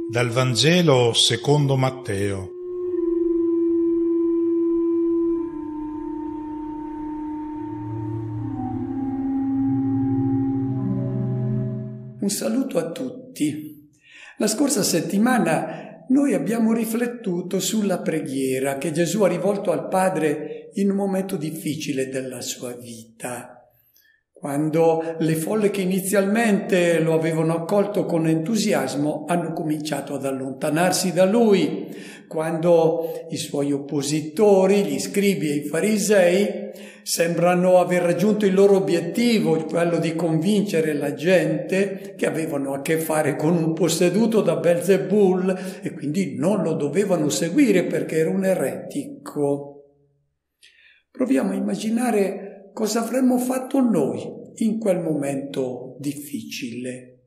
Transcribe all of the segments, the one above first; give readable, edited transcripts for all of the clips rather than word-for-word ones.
Dal Vangelo secondo Matteo. Un saluto a tutti. La scorsa settimana noi abbiamo riflettuto sulla preghiera che Gesù ha rivolto al Padre in un momento difficile della sua vita. Quando le folle che inizialmente lo avevano accolto con entusiasmo hanno cominciato ad allontanarsi da lui, quando i suoi oppositori, gli scribi e i farisei, sembrano aver raggiunto il loro obiettivo, quello di convincere la gente che avevano a che fare con un posseduto da Belzebul e quindi non lo dovevano seguire perché era un eretico. Proviamo a immaginare cosa avremmo fatto noi in quel momento difficile.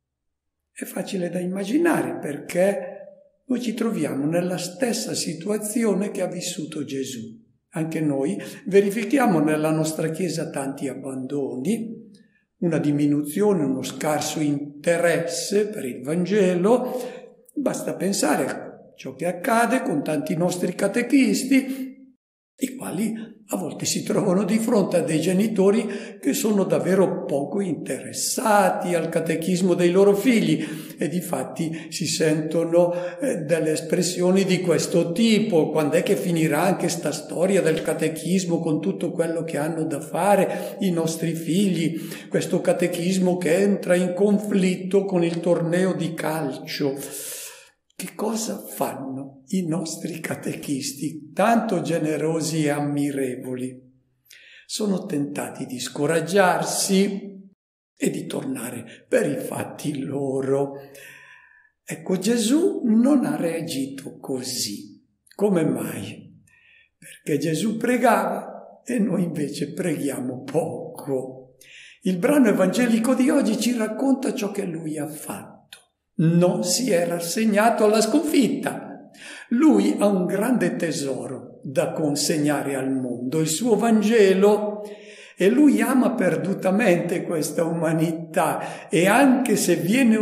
È facile da immaginare perché noi ci troviamo nella stessa situazione che ha vissuto Gesù. Anche noi verifichiamo nella nostra Chiesa tanti abbandoni, una diminuzione, uno scarso interesse per il Vangelo. Basta pensare a ciò che accade con tanti nostri catechisti, i quali a volte si trovano di fronte a dei genitori che sono davvero poco interessati al catechismo dei loro figli e difatti si sentono delle espressioni di questo tipo: quando è che finirà anche sta storia del catechismo con tutto quello che hanno da fare i nostri figli, questo catechismo che entra in conflitto con il torneo di calcio. Che cosa fanno i nostri catechisti, tanto generosi e ammirevoli? Sono tentati di scoraggiarsi e di tornare per i fatti loro. Ecco, Gesù non ha reagito così. Come mai? Perché Gesù pregava e noi invece preghiamo poco. Il brano evangelico di oggi ci racconta ciò che lui ha fatto. Non si è rassegnato alla sconfitta. Lui ha un grande tesoro da consegnare al mondo, il suo Vangelo, e lui ama perdutamente questa umanità e anche se viene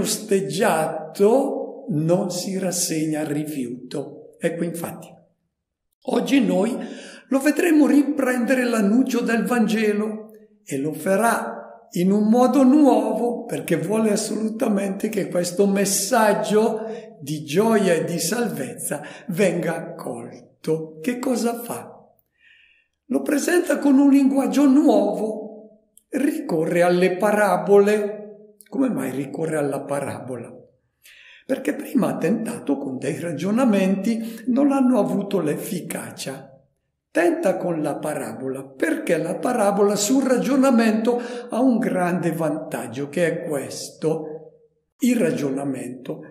osteggiato non si rassegna al rifiuto. Ecco, infatti, oggi noi lo vedremo riprendere l'annuncio del Vangelo e lo farà in un modo nuovo, perché vuole assolutamente che questo messaggio di gioia e di salvezza venga accolto. Che cosa fa? Lo presenta con un linguaggio nuovo, ricorre alle parabole. Come mai ricorre alla parabola? Perché prima ha tentato con dei ragionamenti, non hanno avuto l'efficacia. Tenta con la parabola, perché la parabola sul ragionamento ha un grande vantaggio, che è questo. Il ragionamento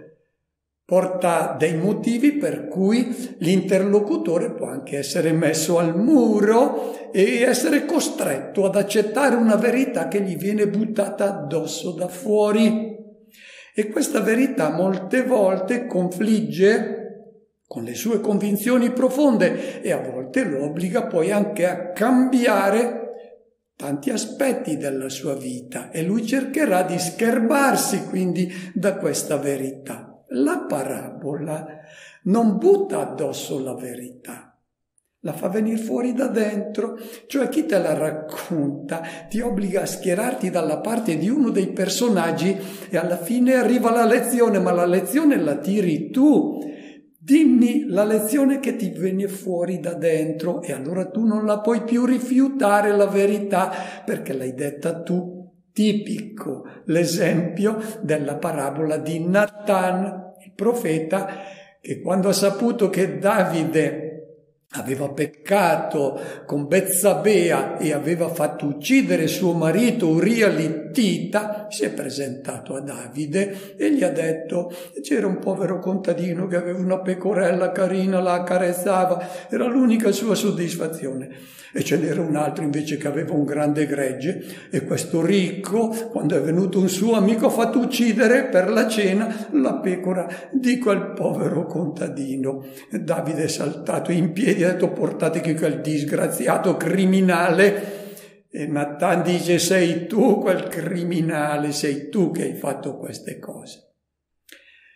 porta dei motivi per cui l'interlocutore può anche essere messo al muro e essere costretto ad accettare una verità che gli viene buttata addosso da fuori. E questa verità molte volte confligge con le sue convinzioni profonde e a volte lo obbliga poi anche a cambiare tanti aspetti della sua vita e lui cercherà di scherbarsi quindi da questa verità. La parabola non butta addosso la verità, la fa venire fuori da dentro, cioè chi te la racconta ti obbliga a schierarti dalla parte di uno dei personaggi e alla fine arriva la lezione, ma la lezione la tiri tu. Dimmi la lezione che ti viene fuori da dentro e allora tu non la puoi più rifiutare la verità perché l'hai detta tu. Tipico l'esempio della parabola di Natan, il profeta, che quando ha saputo che Davide aveva peccato con Betsabea e aveva fatto uccidere suo marito Uria l'Ittita, si è presentato a Davide e gli ha detto: c'era un povero contadino che aveva una pecorella carina, la accarezzava, era l'unica sua soddisfazione, e ce n'era un altro invece che aveva un grande gregge e questo ricco, quando è venuto un suo amico, ha fatto uccidere per la cena la pecora di quel povero contadino. Davide è saltato in piedi e ha detto: portate qui quel disgraziato criminale. E Natan dice: sei tu quel criminale, sei tu che hai fatto queste cose.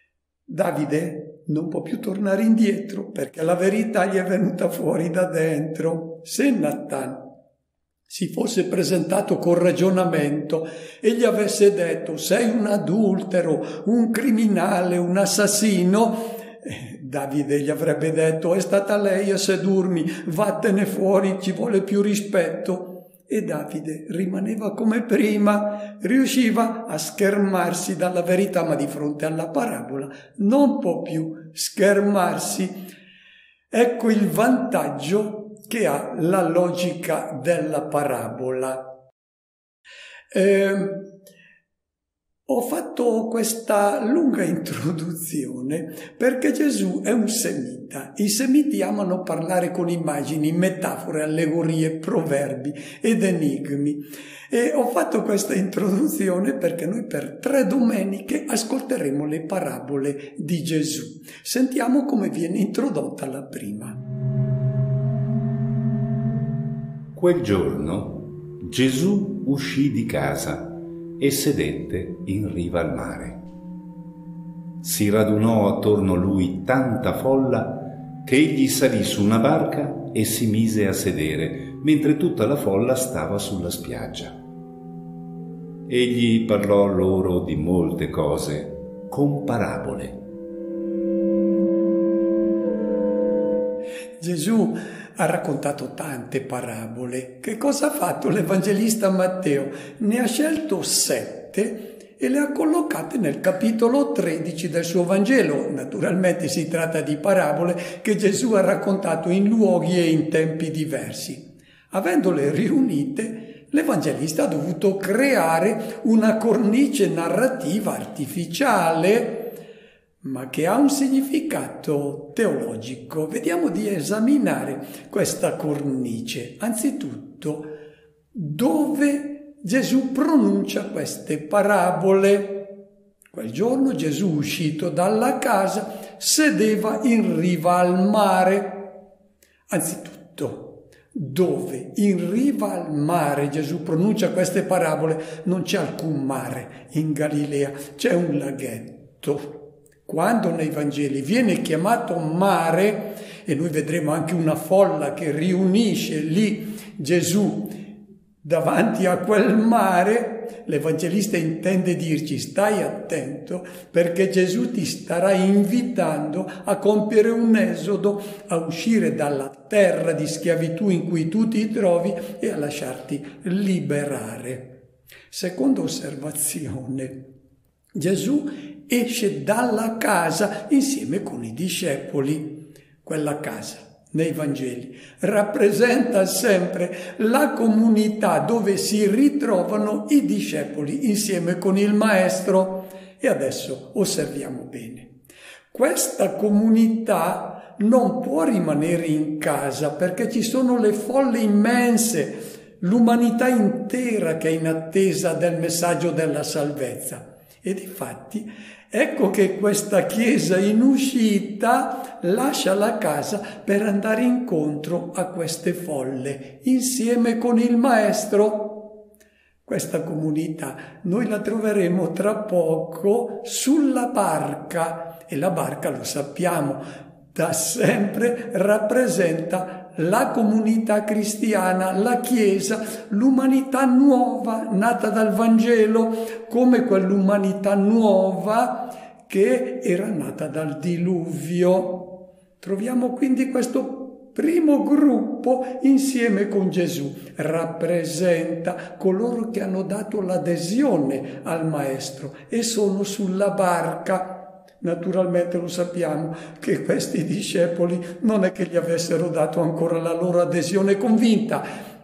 Davide non può più tornare indietro perché la verità gli è venuta fuori da dentro. Se Nathan si fosse presentato con ragionamento e gli avesse detto sei un adultero, un criminale, un assassino, Davide gli avrebbe detto è stata lei a sedurmi, vattene fuori, ci vuole più rispetto. E Davide rimaneva come prima, riusciva a schermarsi dalla verità, ma di fronte alla parabola non può più schermarsi. Ecco il vantaggio che ha la logica della parabola. Ho fatto questa lunga introduzione perché Gesù è un semita. I semiti amano parlare con immagini, metafore, allegorie, proverbi ed enigmi. E ho fatto questa introduzione perché noi per 3 domeniche ascolteremo le parabole di Gesù. Sentiamo come viene introdotta la prima. Quel giorno Gesù uscì di casa e sedette in riva al mare. Si radunò attorno a lui tanta folla che egli salì su una barca e si mise a sedere, mentre tutta la folla stava sulla spiaggia. Egli parlò loro di molte cose con parabole. Gesù ha raccontato tante parabole. Che cosa ha fatto l'Evangelista Matteo? Ne ha scelto 7 e le ha collocate nel capitolo 13 del suo Vangelo. Naturalmente si tratta di parabole che Gesù ha raccontato in luoghi e in tempi diversi. Avendole riunite, l'Evangelista ha dovuto creare una cornice narrativa artificiale, ma che ha un significato teologico. Vediamo di esaminare questa cornice. Anzitutto, dove Gesù pronuncia queste parabole. Quel giorno Gesù, uscito dalla casa, sedeva in riva al mare. Anzitutto, dove in riva al mare Gesù pronuncia queste parabole, non c'è alcun mare in Galilea, c'è un laghetto. Quando nei Vangeli viene chiamato mare, e noi vedremo anche una folla che riunisce lì Gesù davanti a quel mare, l'Evangelista intende dirci stai attento perché Gesù ti starà invitando a compiere un esodo, a uscire dalla terra di schiavitù in cui tu ti trovi e a lasciarti liberare. Seconda osservazione, Gesù esce dalla casa insieme con i discepoli. Quella casa nei Vangeli rappresenta sempre la comunità dove si ritrovano i discepoli insieme con il Maestro. E adesso osserviamo bene. Questa comunità non può rimanere in casa perché ci sono le folle immense, l'umanità intera che è in attesa del messaggio della salvezza. E difatti ecco che questa chiesa in uscita lascia la casa per andare incontro a queste folle, insieme con il Maestro. Questa comunità noi la troveremo tra poco sulla barca, e la barca, lo sappiamo, da sempre rappresenta la comunità cristiana, la Chiesa, l'umanità nuova nata dal Vangelo, come quell'umanità nuova che era nata dal diluvio. Troviamo quindi questo primo gruppo insieme con Gesù. Rappresenta coloro che hanno dato l'adesione al Maestro e sono sulla barca. Naturalmente lo sappiamo che questi discepoli non è che gli avessero dato ancora la loro adesione convinta,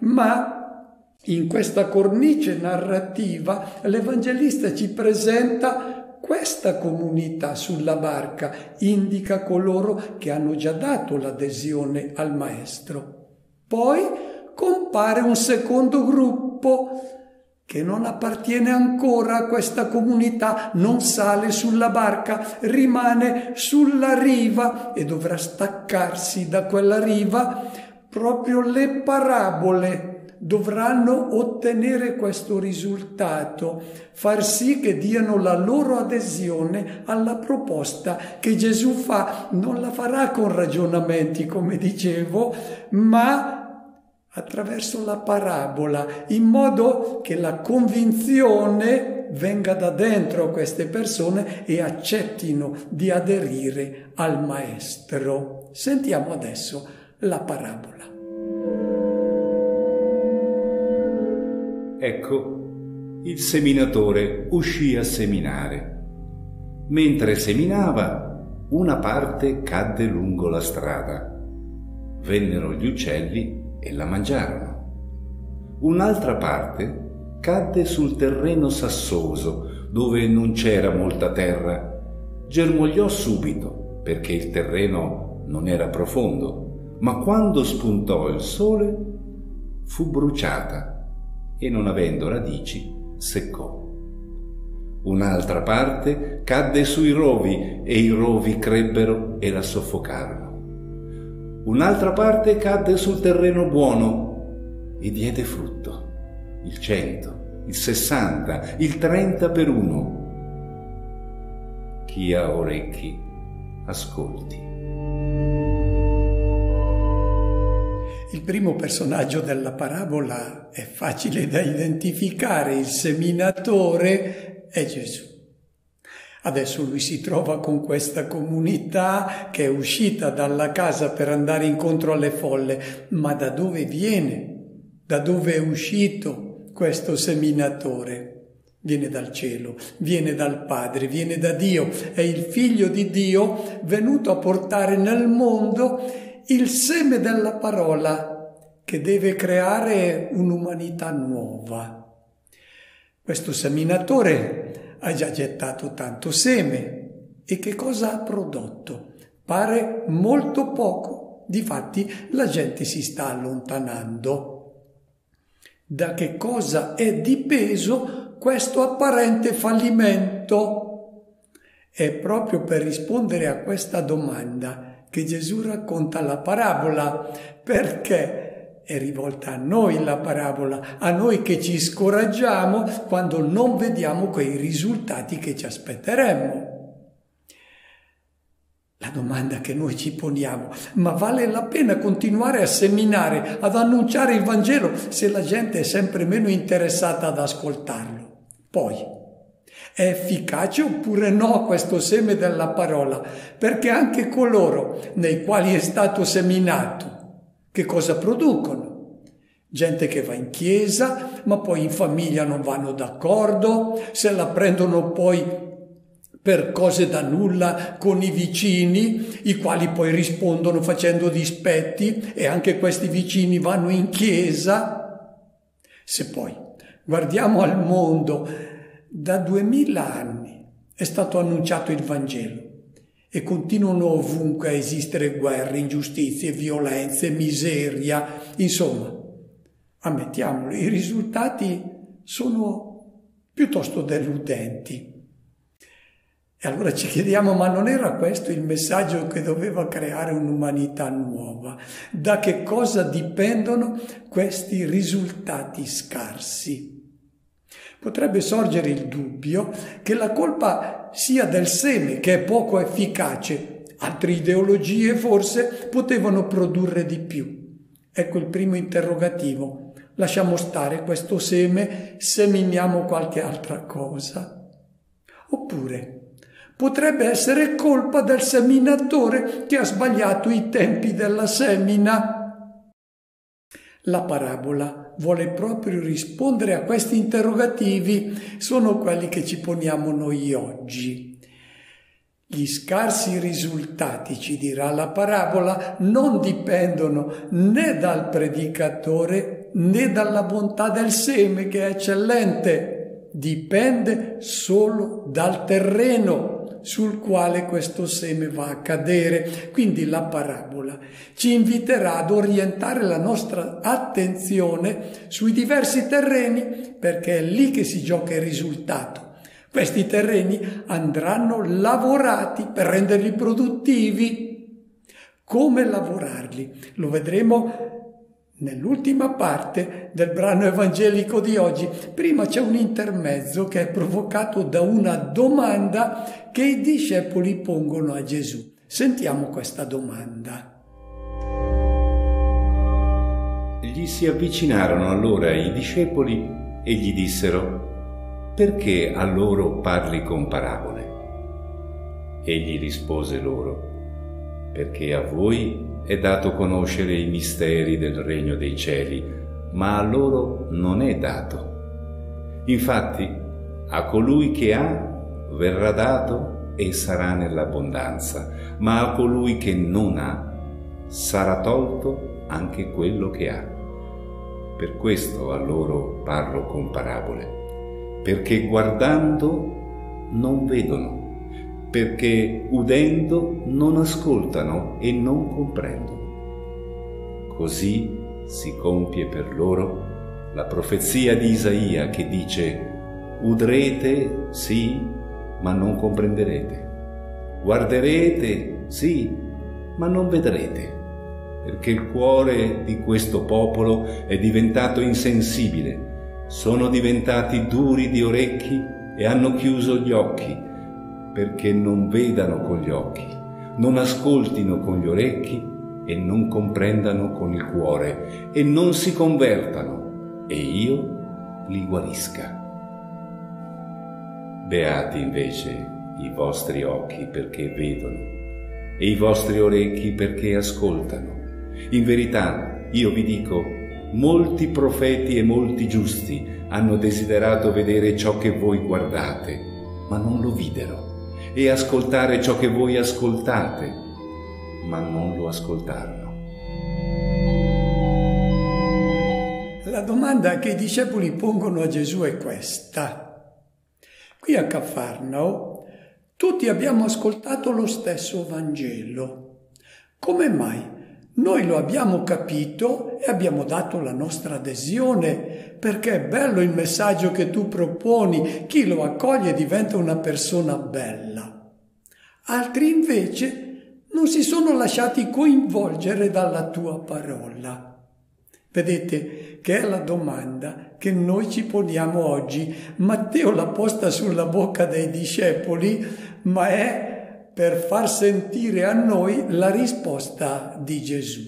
ma in questa cornice narrativa l'Evangelista ci presenta questa comunità sulla barca, indica coloro che hanno già dato l'adesione al Maestro. Poi compare un secondo gruppo che non appartiene ancora a questa comunità, non sale sulla barca, rimane sulla riva e dovrà staccarsi da quella riva. Proprio le parabole dovranno ottenere questo risultato, far sì che diano la loro adesione alla proposta che Gesù fa. Non la farà con ragionamenti, come dicevo, ma attraverso la parabola, in modo che la convinzione venga da dentro a queste persone e accettino di aderire al Maestro. Sentiamo adesso la parabola. Ecco, il seminatore uscì a seminare. Mentre seminava, una parte cadde lungo la strada. Vennero gli uccelli e la mangiarono. Un'altra parte cadde sul terreno sassoso, dove non c'era molta terra. Germogliò subito, perché il terreno non era profondo, ma quando spuntò il sole fu bruciata e, non avendo radici, seccò. Un'altra parte cadde sui rovi e i rovi crebbero e la soffocarono. Un'altra parte cadde sul terreno buono e diede frutto, il 100, il 60, il 30 per uno. Chi ha orecchi, ascolti. Il primo personaggio della parabola è facile da identificare, il seminatore è Gesù. Adesso lui si trova con questa comunità che è uscita dalla casa per andare incontro alle folle. Ma da dove viene? Da dove è uscito questo seminatore? Viene dal cielo, viene dal Padre, viene da Dio. È il Figlio di Dio venuto a portare nel mondo il seme della parola che deve creare un'umanità nuova. Questo seminatore ha già gettato tanto seme e che cosa ha prodotto? Pare molto poco. Difatti la gente si sta allontanando. Da che cosa è dipeso questo apparente fallimento? È proprio per rispondere a questa domanda che Gesù racconta la parabola, perché è rivolta a noi la parabola, a noi che ci scoraggiamo quando non vediamo quei risultati che ci aspetteremmo. La domanda che noi ci poniamo: ma vale la pena continuare a seminare, ad annunciare il Vangelo, se la gente è sempre meno interessata ad ascoltarlo? Poi, è efficace oppure no questo seme della parola? Perché anche coloro nei quali è stato seminato, che cosa producono? Gente che va in chiesa, ma poi in famiglia non vanno d'accordo, se la prendono poi per cose da nulla con i vicini, i quali poi rispondono facendo dispetti, e anche questi vicini vanno in chiesa. Se poi guardiamo al mondo, da 2000 anni è stato annunciato il Vangelo e continuano ovunque a esistere guerre, ingiustizie, violenze, miseria, insomma, ammettiamolo, i risultati sono piuttosto deludenti. E allora ci chiediamo: ma non era questo il messaggio che doveva creare un'umanità nuova? Da che cosa dipendono questi risultati scarsi? Potrebbe sorgere il dubbio che la colpa sia del seme, che è poco efficace. Altre ideologie forse potevano produrre di più. Ecco il primo interrogativo. Lasciamo stare questo seme, seminiamo qualche altra cosa. Oppure potrebbe essere colpa del seminatore che ha sbagliato i tempi della semina. La parabola vuole proprio rispondere a questi interrogativi, sono quelli che ci poniamo noi oggi. Gli scarsi risultati, ci dirà la parabola, non dipendono né dal predicatore né dalla bontà del seme, che è eccellente, dipende solo dal terreno sul quale questo seme va a cadere. Quindi la parabola ci inviterà ad orientare la nostra attenzione sui diversi terreni, perché è lì che si gioca il risultato. Questi terreni andranno lavorati per renderli produttivi. Come lavorarli? Lo vedremo nell'ultima parte del brano evangelico di oggi. Prima c'è un intermezzo che è provocato da una domanda che i discepoli pongono a Gesù. Sentiamo questa domanda. Gli si avvicinarono allora i discepoli e gli dissero: «Perché a loro parli con parabole?» Egli rispose loro: «Perché a voi è dato conoscere i misteri del regno dei cieli, ma a loro non è dato. Infatti, a colui che ha verrà dato e sarà nell'abbondanza, ma a colui che non ha sarà tolto anche quello che ha. Per questo a loro parlo con parabole, perché guardando non vedono, perché udendo non ascoltano e non comprendono. Così si compie per loro la profezia di Isaia che dice: udrete, sì, ma non comprenderete. Guarderete, sì, ma non vedrete, perché il cuore di questo popolo è diventato insensibile. Sono diventati duri di orecchi e hanno chiuso gli occhi, perché non vedano con gli occhi, non ascoltino con gli orecchi e non comprendano con il cuore e non si convertano e io li guarisca. Beati invece i vostri occhi perché vedono e i vostri orecchi perché ascoltano. In verità, io vi dico, molti profeti e molti giusti hanno desiderato vedere ciò che voi guardate, ma non lo videro, e ascoltare ciò che voi ascoltate, ma non lo ascoltarono. La domanda che i discepoli pongono a Gesù è questa. Qui a Cafarnao tutti abbiamo ascoltato lo stesso Vangelo. Come mai? Noi lo abbiamo capito e abbiamo dato la nostra adesione, perché è bello il messaggio che tu proponi, chi lo accoglie diventa una persona bella. Altri invece non si sono lasciati coinvolgere dalla tua parola. Vedete che è la domanda che noi ci poniamo oggi. Matteo l'ha posta sulla bocca dei discepoli, ma è per far sentire a noi la risposta di Gesù.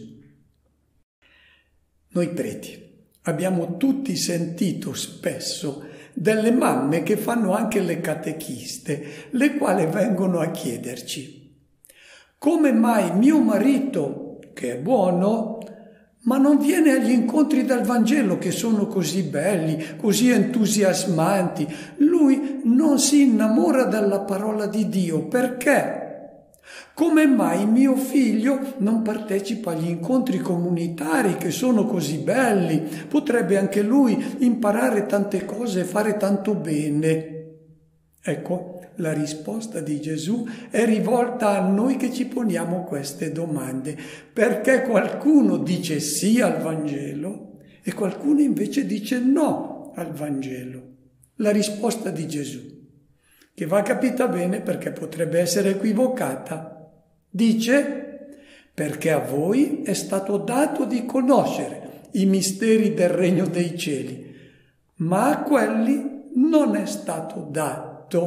Noi preti abbiamo tutti sentito spesso delle mamme che fanno anche le catechiste, le quali vengono a chiederci: come mai mio marito, che è buono, ma non viene agli incontri del Vangelo che sono così belli, così entusiasmanti? Lui non si innamora della parola di Dio. Perché? Come mai mio figlio non partecipa agli incontri comunitari che sono così belli? Potrebbe anche lui imparare tante cose e fare tanto bene. Ecco, la risposta di Gesù è rivolta a noi che ci poniamo queste domande, perché qualcuno dice sì al Vangelo e qualcuno invece dice no al Vangelo. La risposta di Gesù, che va capita bene perché potrebbe essere equivocata, dice: perché a voi è stato dato di conoscere i misteri del regno dei cieli, ma a quelli non è stato dato.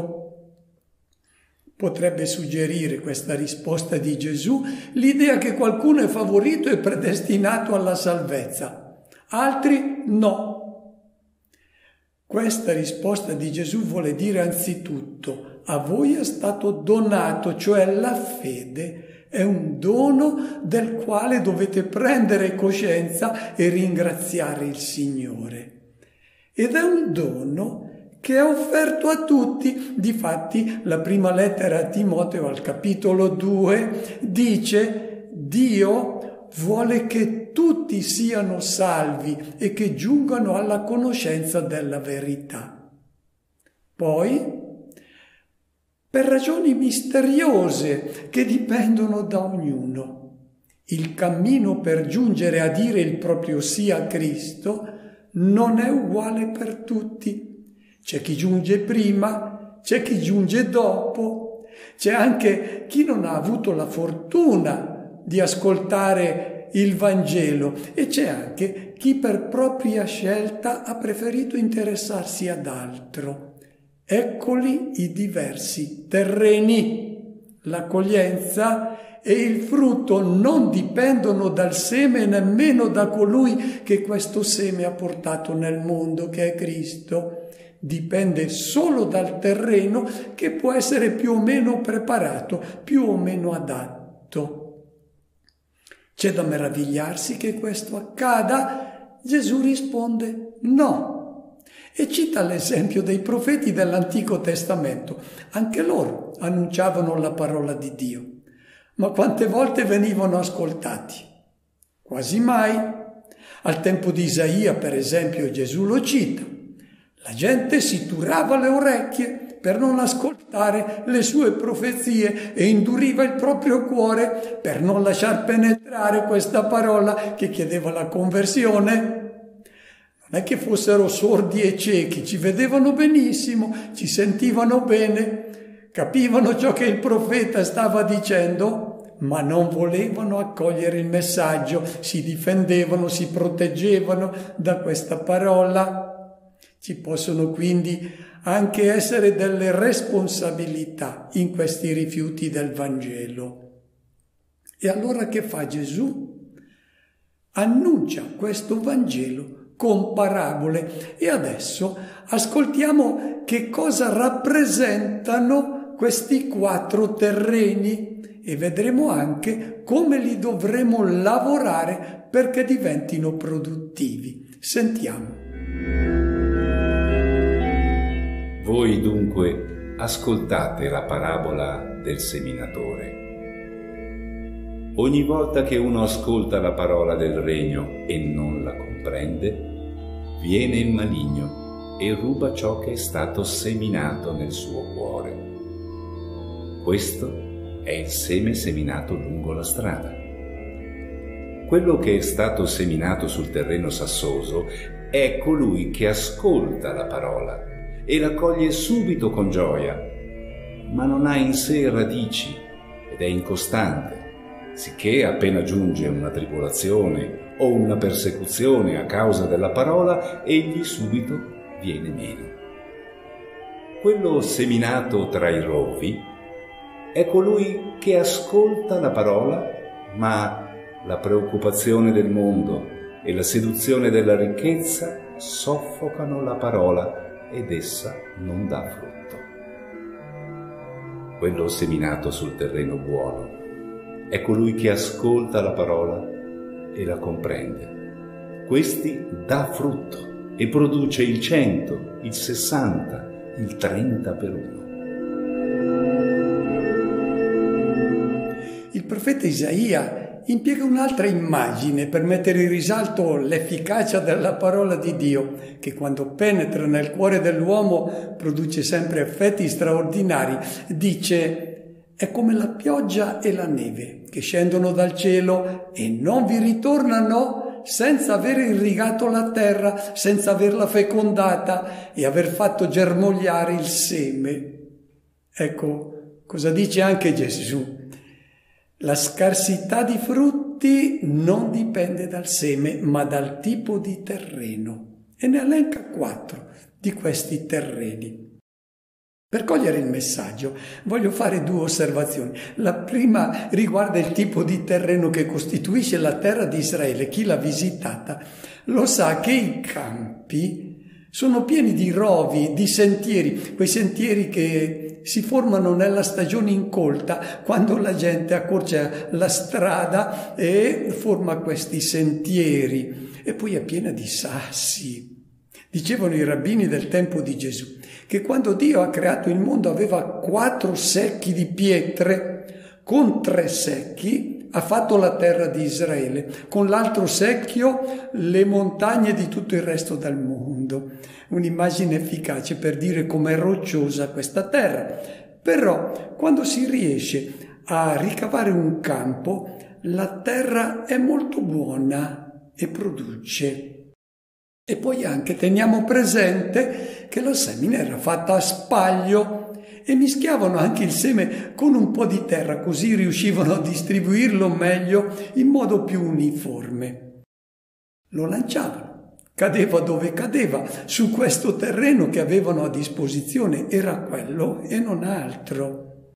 Potrebbe suggerire questa risposta di Gesù l'idea che qualcuno è favorito e predestinato alla salvezza, altri no. Questa risposta di Gesù vuole dire anzitutto: a voi è stato donato, cioè la fede è un dono del quale dovete prendere coscienza e ringraziare il Signore. Ed è un dono che è offerto a tutti. Difatti, la prima lettera a Timoteo, al capitolo 2, dice: Dio vuole che tutti siano salvi e che giungano alla conoscenza della verità. Poi, per ragioni misteriose che dipendono da ognuno, il cammino per giungere a dire il proprio sì a Cristo non è uguale per tutti. C'è chi giunge prima, c'è chi giunge dopo, c'è anche chi non ha avuto la fortuna di ascoltare il Vangelo e c'è anche chi per propria scelta ha preferito interessarsi ad altro. Eccoli i diversi terreni. L'accoglienza e il frutto non dipendono dal seme e nemmeno da colui che questo seme ha portato nel mondo, che è Cristo. Dipende solo dal terreno che può essere più o meno preparato, più o meno adatto. C'è da meravigliarsi che questo accada? Gesù risponde no. E cita l'esempio dei profeti dell'Antico Testamento. Anche loro annunciavano la parola di Dio. Ma quante volte venivano ascoltati? Quasi mai. Al tempo di Isaia, per esempio, Gesù lo cita. La gente si turava le orecchie per non ascoltare le sue profezie e induriva il proprio cuore per non lasciar penetrare questa parola che chiedeva la conversione. Non è che fossero sordi e ciechi, ci vedevano benissimo, ci sentivano bene, capivano ciò che il profeta stava dicendo, ma non volevano accogliere il messaggio, si difendevano, si proteggevano da questa parola. Ci possono quindi anche essere delle responsabilità in questi rifiuti del Vangelo. E allora che fa Gesù? Annuncia questo Vangelo con parabole. E adesso ascoltiamo che cosa rappresentano questi 4 terreni e vedremo anche come li dovremo lavorare perché diventino produttivi. Sentiamo. Voi dunque ascoltate la parabola del seminatore. Ogni volta che uno ascolta la parola del regno e non la comprende, viene il maligno e ruba ciò che è stato seminato nel suo cuore. Questo è il seme seminato lungo la strada. Quello che è stato seminato sul terreno sassoso è colui che ascolta la parola e la coglie subito con gioia, ma non ha in sé radici ed è incostante, sicché appena giunge una tribolazione o una persecuzione a causa della parola, egli subito viene meno. Quello seminato tra i rovi è colui che ascolta la parola, ma la preoccupazione del mondo e la seduzione della ricchezza soffocano la parola ed essa non dà frutto. Quello seminato sul terreno buono è colui che ascolta la parola e la comprende. Questi dà frutto e produce il 100, il 60, il 30 per uno. Il profeta Isaia impiega un'altra immagine per mettere in risalto l'efficacia della parola di Dio, che quando penetra nel cuore dell'uomo produce sempre effetti straordinari. Dice: è come la pioggia e la neve che scendono dal cielo e non vi ritornano senza aver irrigato la terra, senza averla fecondata e aver fatto germogliare il seme. Ecco cosa dice anche Gesù. La scarsità di frutti non dipende dal seme, ma dal tipo di terreno. E ne elenca 4 di questi terreni. Per cogliere il messaggio voglio fare 2 osservazioni. La prima riguarda il tipo di terreno che costituisce la terra di Israele. Chi l'ha visitata lo sa che i campi sono pieni di rovi, di sentieri, quei sentieri che si formano nella stagione incolta, quando la gente accorcia la strada e forma questi sentieri. E poi è piena di sassi. Dicevano i rabbini del tempo di Gesù che quando Dio ha creato il mondo aveva 4 secchi di pietre, con 3 secchi ha fatto la terra di Israele, con l'altro secchio le montagne di tutto il resto del mondo. Un'immagine efficace per dire com'è rocciosa questa terra. Però quando si riesce a ricavare un campo, la terra è molto buona e produce. E poi anche teniamo presente che la semina era fatta a spaglio e mischiavano anche il seme con un po' di terra, così riuscivano a distribuirlo meglio in modo più uniforme. Lo lanciavano, cadeva dove cadeva, su questo terreno che avevano a disposizione, era quello e non altro.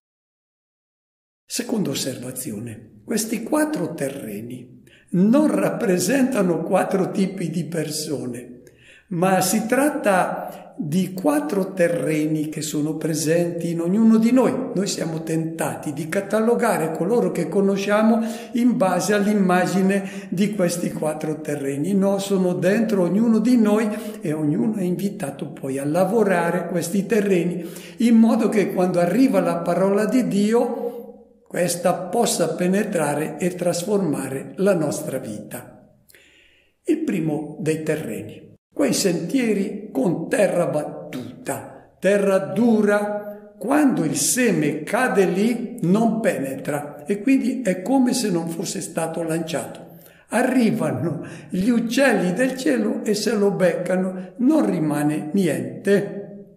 Seconda osservazione, questi 4 terreni non rappresentano 4 tipi di persone, ma si tratta di 4 terreni che sono presenti in ognuno di noi. Noi siamo tentati di catalogare coloro che conosciamo in base all'immagine di questi 4 terreni. No, sono dentro ognuno di noi e ognuno è invitato poi a lavorare questi terreni in modo che quando arriva la parola di Dio questa possa penetrare e trasformare la nostra vita. Il primo dei terreni, quei sentieri con terra battuta, terra dura, quando il seme cade lì non penetra e quindi è come se non fosse stato lanciato. Arrivano gli uccelli del cielo e se lo beccano, non rimane niente.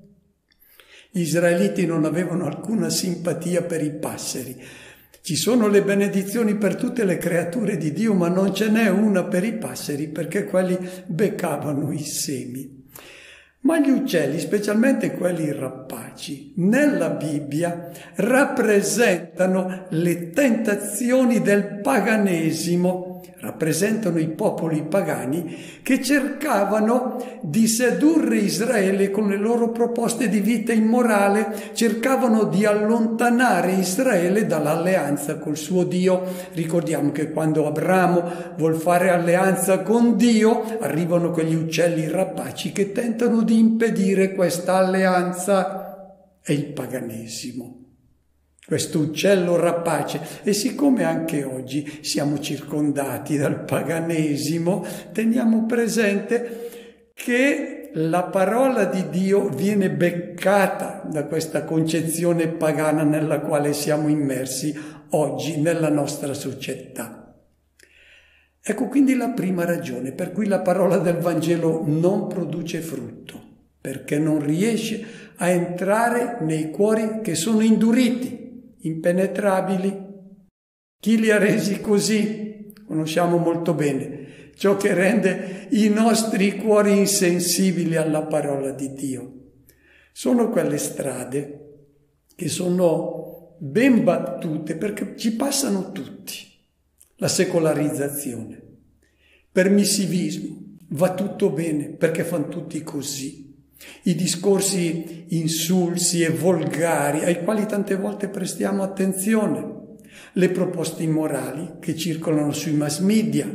Gli israeliti non avevano alcuna simpatia per i passeri. Ci sono le benedizioni per tutte le creature di Dio, ma non ce n'è una per i passeri, perché quelli beccavano i semi. Ma gli uccelli, specialmente quelli rapaci, nella Bibbia rappresentano le tentazioni del paganesimo, rappresentano i popoli pagani che cercavano di sedurre Israele con le loro proposte di vita immorale, cercavano di allontanare Israele dall'alleanza col suo Dio. Ricordiamo che quando Abramo vuol fare alleanza con Dio, arrivano quegli uccelli rapaci che tentano di impedire questa alleanza. È il paganesimo. Questo uccello rapace, e siccome anche oggi siamo circondati dal paganesimo, teniamo presente che la parola di Dio viene beccata da questa concezione pagana nella quale siamo immersi oggi nella nostra società. Ecco quindi la prima ragione per cui la parola del Vangelo non produce frutto, perché non riesce a entrare nei cuori che sono induriti, impenetrabili. Chi li ha resi così? Conosciamo molto bene ciò che rende i nostri cuori insensibili alla parola di Dio. Sono quelle strade che sono ben battute perché ci passano tutti. La secolarizzazione, permissivismo, va tutto bene perché fanno tutti così. I discorsi insulsi e volgari ai quali tante volte prestiamo attenzione, le proposte immorali che circolano sui mass media,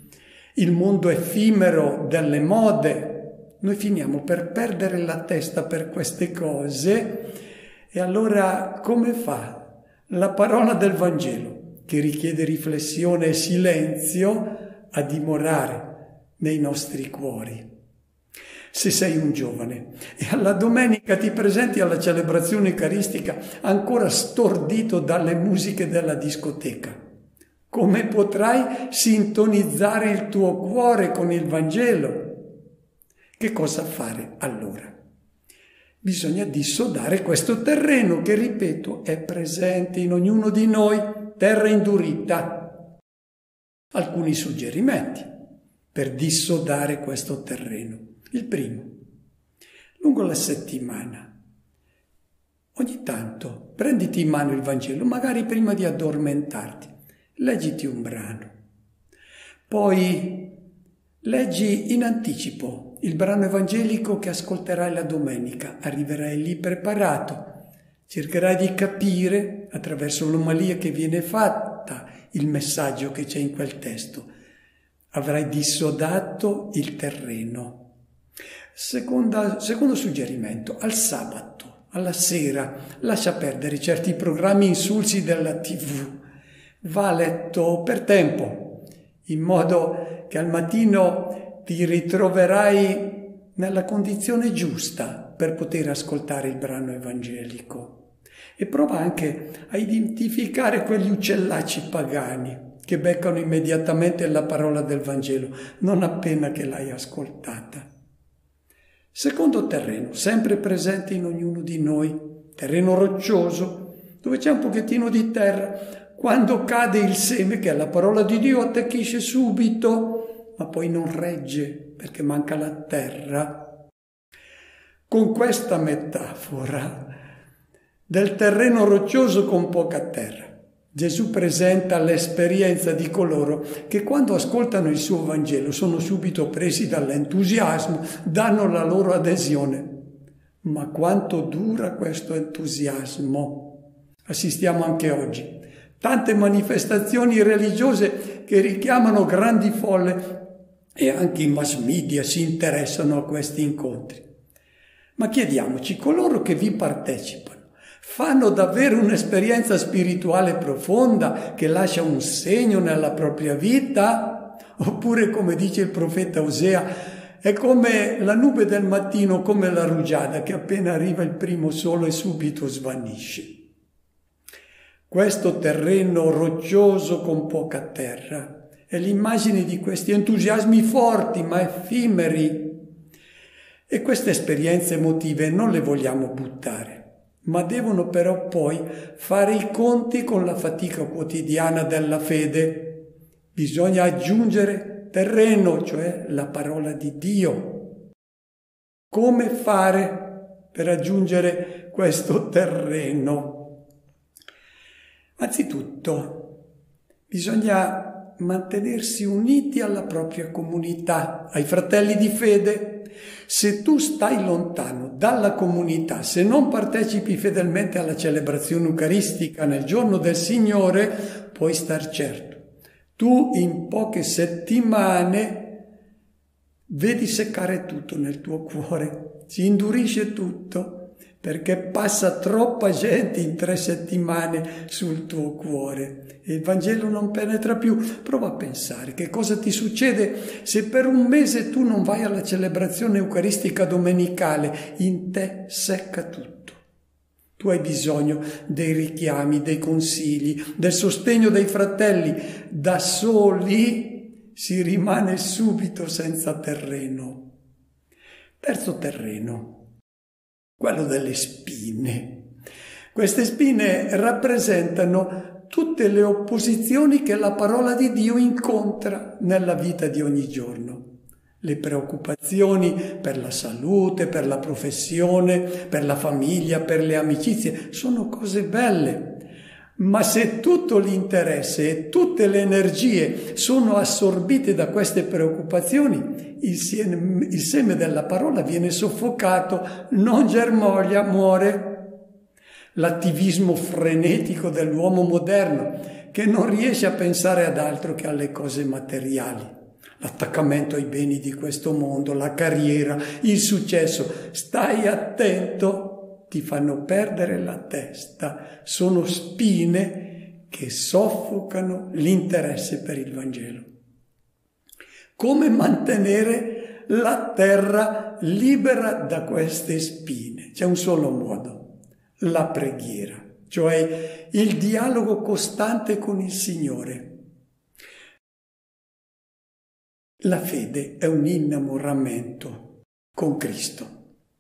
il mondo effimero delle mode. Noi finiamo per perdere la testa per queste cose e allora come fa la parola del Vangelo, che richiede riflessione e silenzio, a dimorare nei nostri cuori? Se sei un giovane e alla domenica ti presenti alla celebrazione eucaristica ancora stordito dalle musiche della discoteca, come potrai sintonizzare il tuo cuore con il Vangelo? Che cosa fare allora? Bisogna dissodare questo terreno che, ripeto, è presente in ognuno di noi, terra indurita. Alcuni suggerimenti per dissodare questo terreno. Il primo, lungo la settimana, ogni tanto prenditi in mano il Vangelo, magari prima di addormentarti, leggiti un brano, poi leggi in anticipo il brano evangelico che ascolterai la domenica, arriverai lì preparato, cercherai di capire attraverso l'omalia che viene fatta il messaggio che c'è in quel testo, avrai dissodato il terreno. Secondo suggerimento, al sabato, alla sera, lascia perdere certi programmi insulsi della TV, va a letto per tempo, in modo che al mattino ti ritroverai nella condizione giusta per poter ascoltare il brano evangelico. E prova anche a identificare quegli uccellacci pagani che beccano immediatamente la parola del Vangelo, non appena che l'hai ascoltata. Secondo terreno, sempre presente in ognuno di noi, terreno roccioso, dove c'è un pochettino di terra. Quando cade il seme, che è la parola di Dio, attecchisce subito, ma poi non regge perché manca la terra. Con questa metafora del terreno roccioso con poca terra, Gesù presenta l'esperienza di coloro che quando ascoltano il suo Vangelo sono subito presi dall'entusiasmo, danno la loro adesione. Ma quanto dura questo entusiasmo? Assistiamo anche oggi. Tante manifestazioni religiose che richiamano grandi folle e anche i mass media si interessano a questi incontri. Ma chiediamoci, coloro che vi partecipano fanno davvero un'esperienza spirituale profonda che lascia un segno nella propria vita? Oppure, come dice il profeta Osea, è come la nube del mattino, come la rugiada che appena arriva il primo sole subito svanisce. Questo terreno roccioso con poca terra è l'immagine di questi entusiasmi forti ma effimeri. E queste esperienze emotive non le vogliamo buttare, ma devono però poi fare i conti con la fatica quotidiana della fede. Bisogna aggiungere terreno, cioè la parola di Dio. Come fare per aggiungere questo terreno? Anzitutto, bisogna mantenersi uniti alla propria comunità, ai fratelli di fede. Se tu stai lontano dalla comunità, se non partecipi fedelmente alla celebrazione eucaristica nel giorno del Signore, puoi star certo. Tu in poche settimane vedi seccare tutto nel tuo cuore, si indurisce tutto, perché passa troppa gente in 3 settimane sul tuo cuore e il Vangelo non penetra più. Prova a pensare che cosa ti succede se per un mese tu non vai alla celebrazione eucaristica domenicale, in te secca tutto. Tu hai bisogno dei richiami, dei consigli, del sostegno dei fratelli. Da soli si rimane subito senza terreno. Terzo terreno, quello delle spine. Queste spine rappresentano tutte le opposizioni che la parola di Dio incontra nella vita di ogni giorno. Le preoccupazioni per la salute, per la professione, per la famiglia, per le amicizie, sono cose belle. Ma se tutto l'interesse e tutte le energie sono assorbite da queste preoccupazioni, il seme della parola viene soffocato, non germoglia, muore. L'attivismo frenetico dell'uomo moderno, che non riesce a pensare ad altro che alle cose materiali. L'attaccamento ai beni di questo mondo, la carriera, il successo. Stai attento, ti fanno perdere la testa. Sono spine che soffocano l'interesse per il Vangelo. Come mantenere la terra libera da queste spine? C'è un solo modo, la preghiera, cioè il dialogo costante con il Signore. La fede è un innamoramento con Cristo.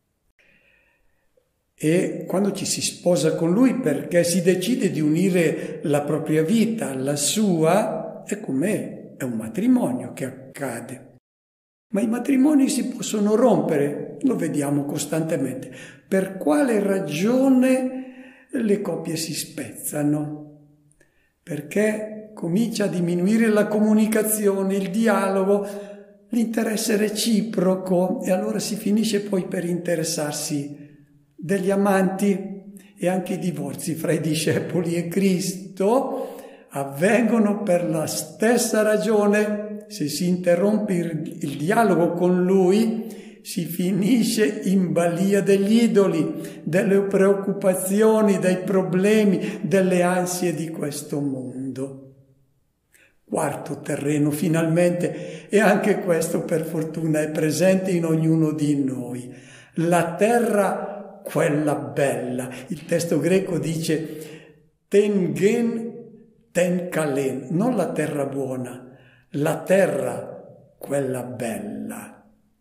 E quando ci si sposa con Lui perché si decide di unire la propria vita alla sua, è com'è, è un matrimonio che accade. Ma i matrimoni si possono rompere, lo vediamo costantemente. Per quale ragione le coppie si spezzano? Perché comincia a diminuire la comunicazione, il dialogo, l'interesse reciproco e allora si finisce poi per interessarsi degli amanti e anche i divorzi fra i discepoli e Cristo avvengono per la stessa ragione. Se si interrompe il dialogo con Lui, si finisce in balia degli idoli, delle preoccupazioni, dei problemi, delle ansie di questo mondo. Quarto terreno, finalmente, e anche questo per fortuna è presente in ognuno di noi. La terra, quella bella. Il testo greco dice ten gen, ten kalen, non la terra buona, la terra, quella bella.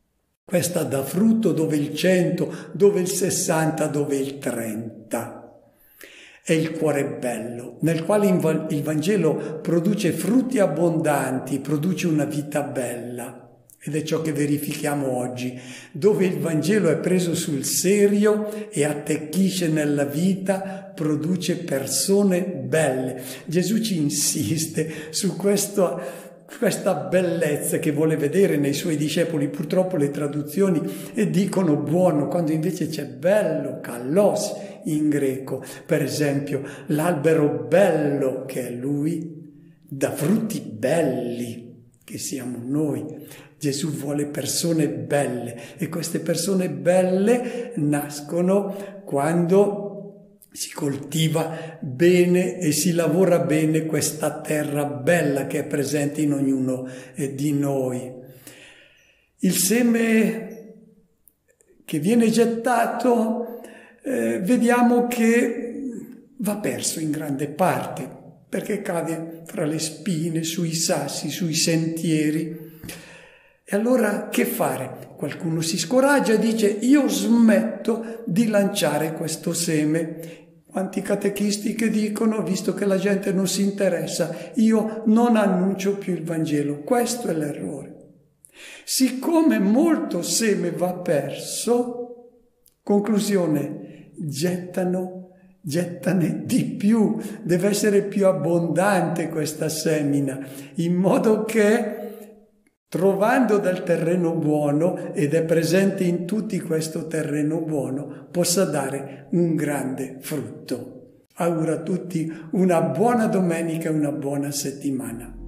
Questa dà frutto dove il 100, dove il 60, dove il 30. È il cuore bello, nel quale il Vangelo produce frutti abbondanti, produce una vita bella. Ed è ciò che verifichiamo oggi, dove il Vangelo è preso sul serio e attecchisce nella vita, produce persone belle. Gesù ci insiste su questa bellezza che vuole vedere nei suoi discepoli. Purtroppo le traduzioni dicono buono, quando invece c'è bello, kallos in greco. Per esempio, l'albero bello che è Lui, dà frutti belli, che siamo noi. Gesù vuole persone belle e queste persone belle nascono quando si coltiva bene e si lavora bene questa terra bella che è presente in ognuno di noi. Il seme che viene gettato vediamo che va perso in grande parte perché cade fra le spine, sui sassi, sui sentieri. E allora che fare? Qualcuno si scoraggia e dice: io smetto di lanciare questo seme. Quanti catechisti che dicono, visto che la gente non si interessa, io non annuncio più il Vangelo. Questo è l'errore. Siccome molto seme va perso, conclusione, gettane di più. Deve essere più abbondante questa semina, in modo che trovando del terreno buono, ed è presente in tutti questo terreno buono, possa dare un grande frutto. Auguro a tutti una buona domenica e una buona settimana.